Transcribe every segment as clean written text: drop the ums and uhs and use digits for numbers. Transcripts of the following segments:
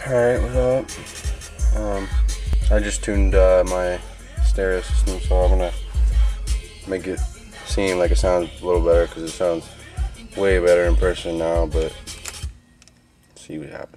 Alright, what's up? I just tuned my stereo system, so I'm gonna make it seem like it sounds a little better, because it sounds way better in person now, but see what happens.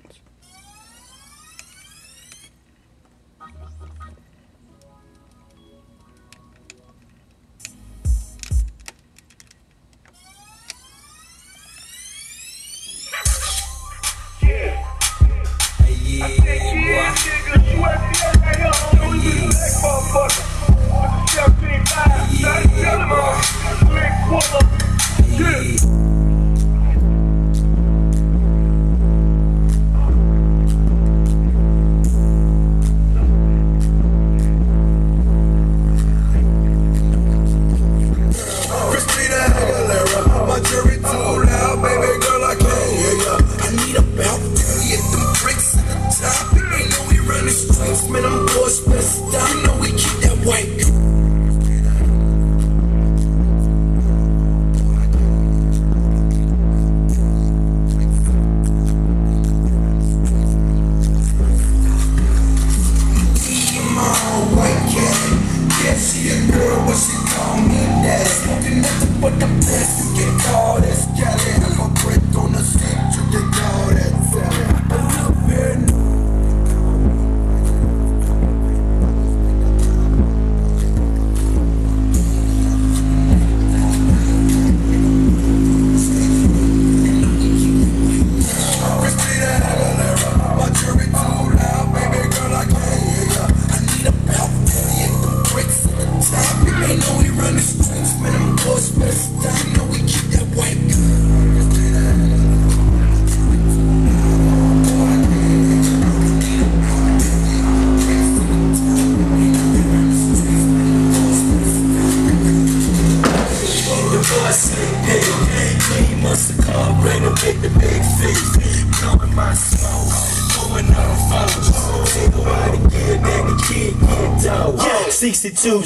Yeah, 62.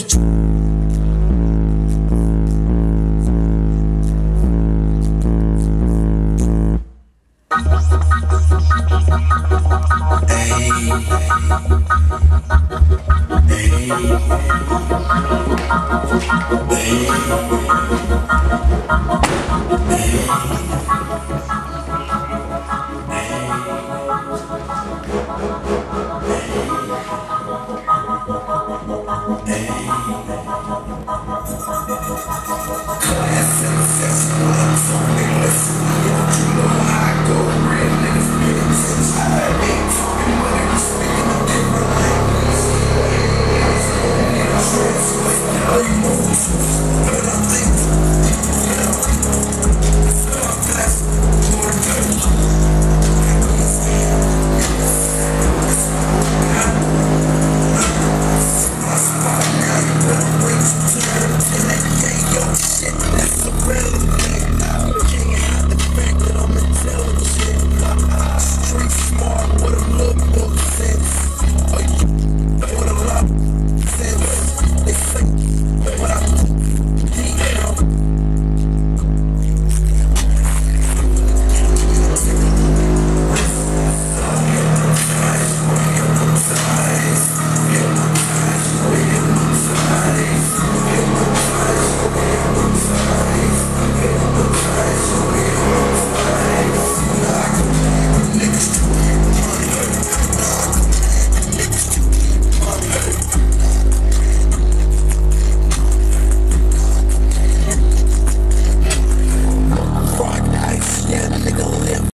Class and session, so they listen, you know